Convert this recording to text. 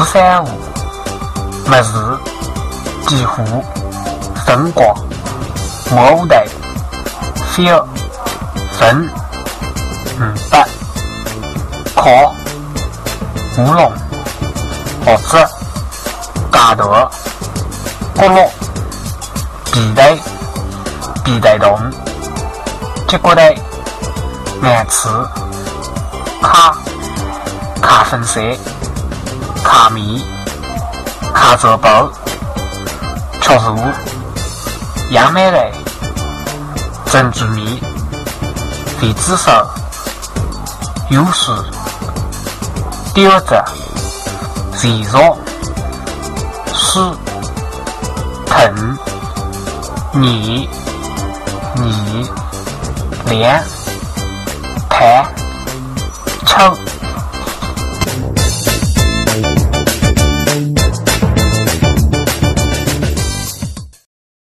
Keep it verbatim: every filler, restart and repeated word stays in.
三五，末日，几乎，生瓜，末五代，小，生，五百，靠，乌龙，盒子，夹道，角落，皮带，皮带洞，结果带，眼刺，卡，卡粉色，卡米，卡泽包，确如，杨梅类，珍珠蜜，肥紫色，有时，吊子，肥肉，湿，疼，腻，腻，凉，痰。